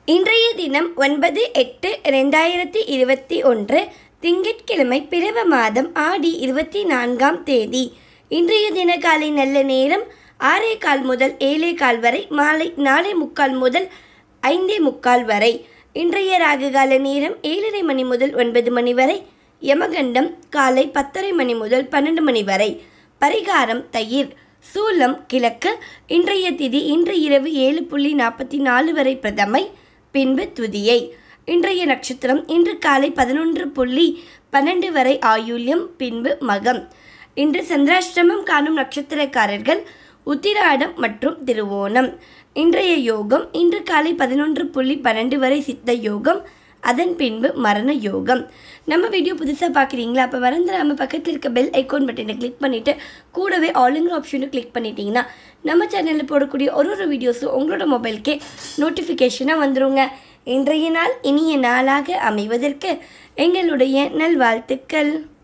இன்றைய தினம் 9/8/2021 திங்கட்கிழமை பிறவ மாதம் ஆடி 24ஆம் தேதி. இன்றைய தின காலை நல்ல நேரம் 6:15 முதல் 7:15 வரை, மாலை 4:45 முதல் 5:45 வரை. இன்றைய ராகுகால நேரம் 7:30 மணி முதல் 9 மணி வரை. யமகண்டம் காலை 10:30 மணி முதல் 12 மணி வரை. பரிகாரம் தயிர். சூலம் கிழக்கு. இன்றைய திதி இன்று இரவு 7:44 வரை பிரதமை, பின்பு துதியை. இன்றைய நட்சத்திரம் இன்று காலை 11:12 வரை ஆயுள்யம், பின்பு மகம். இன்று சந்திராஷ்டிரமம் காணும் நட்சத்திரக்காரர்கள் உத்திராடம் மற்றும் திருவோணம். இன்றைய யோகம் இன்று காலை 11:12 வரை சித்த யோகம், அதன் பின்பு மரண யோகம். நம்ம வீடியோ புதுசாக பார்க்குறீங்களா? அப்போ மறந்துடாமல் பக்கத்தில் இருக்க பெல் ஐக்கான் பட்டனை கிளிக் பண்ணிவிட்டு கூடவே ஆளுங்கிற ஆப்ஷனை கிளிக் பண்ணிட்டீங்கன்னா நம்ம சேனலில் போடக்கூடிய ஒரு வீடியோஸும் உங்களோட மொபைலுக்கே நோட்டிஃபிகேஷனாக வந்துடுங்க. இன்றைய நாள் இனிய நாளாக அமைவதற்கு எங்களுடைய நல்வாழ்த்துக்கள்.